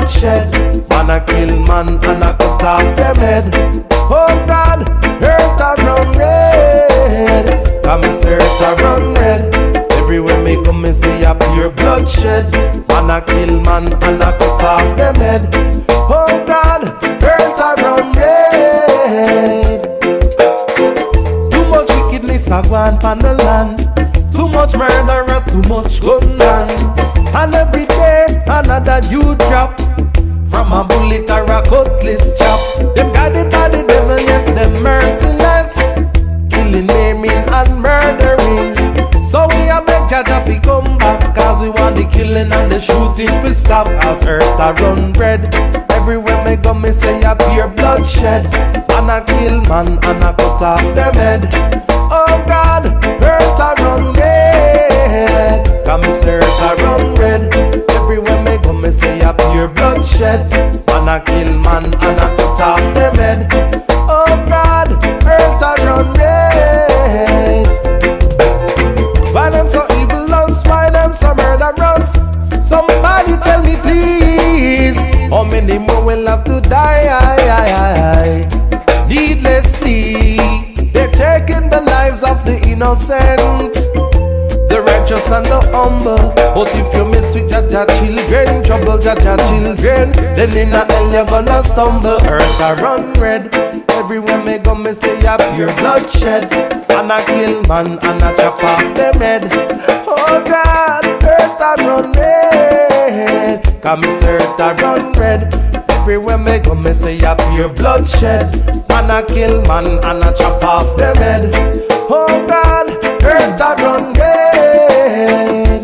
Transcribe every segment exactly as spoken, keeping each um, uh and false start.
bloodshed. Man a kill man and a cut off them head. Oh God, earth a run red. Come me say earth a run red. Everywhere me come me see a pure bloodshed. Man a kill man and a cut off them head. Oh God, earth a run red. Too much wickedness a go on pon the land. Too much murderers, too much gunman. And every day another you drop, from a bullet or a cutlass chop. Them guided by the devil, yes, them merciless, killing, maiming and murdering. So we a beg Jah Jah fi come back, cause we want the killing and the shooting to stop. As earth a run red, everywhere me go me say a fear bloodshed. Man a kill man and a cut off them head. Oh God, earth a run red. Come me say earth a run red. Everywhere me go me say a pure bloodshed. Man a kill man and a cut off them head. Oh God, earth a run red. Why them so evil us? Why them so murderous? Somebody tell me please, how many more will have to die needlessly? They're taking the lives of the innocent, the righteous and the humble. But if you mess with Jah Jah children, trouble Jah Jah children, then in a hell you're gonna stumble. Earth a run red. Everywhere me go me say a pure bloodshed. And a kill man and a chop off them head. Oh God, earth a run red. Cause me say earth a run red. Everywhere me go me say a pure bloodshed. Man a kill man and a chop off them head. Oh God, earth a run red.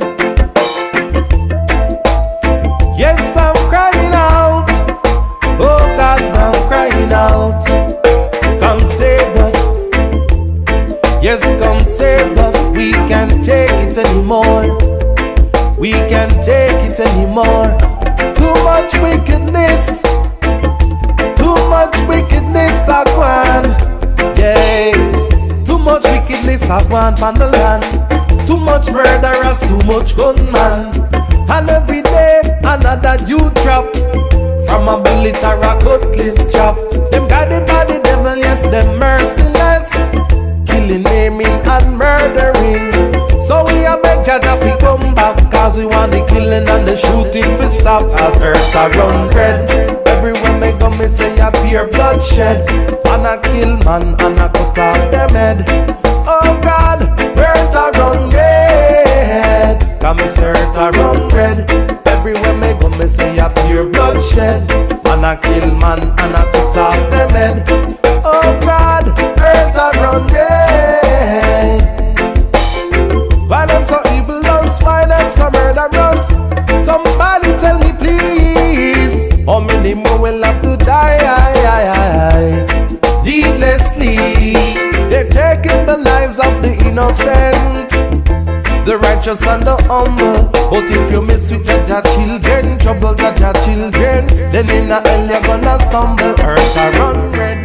Yes, I'm crying out. Oh God, I'm crying out. Come save us. Yes, come save us. We can't take it anymore. We can't take it anymore. Too much wickedness. Too much wickedness a gone. Yeah. Too much wickedness a gone on the land. Too much murderers, too much gunman. And every day another you drop, from a bullet or a cutlass chop. Them guided by the devil, yes, them merciless, killing, maiming and murdering. So we a beg Jah Jah fi come back, cause we want the killing and the shooting to stop. As earth a run red, everywhere me go me say a pure bloodshed. Man a kill man and a cut off them head. Oh God, earth a run red. Cause me say earth a run red. Everywhere me go me say a pure bloodshed. Man a kill man and a cut off them head. Oh God, earth a run red. Why them so evil us? Why them so murderous? Somebody tell me please, how many more will have to die needlessly? They're taking the lives of the innocent, the righteous and the humble. But if you mess with Jah Jah children, trouble Jah Jah children, then in a hell you're gonna stumble. Earth a run red.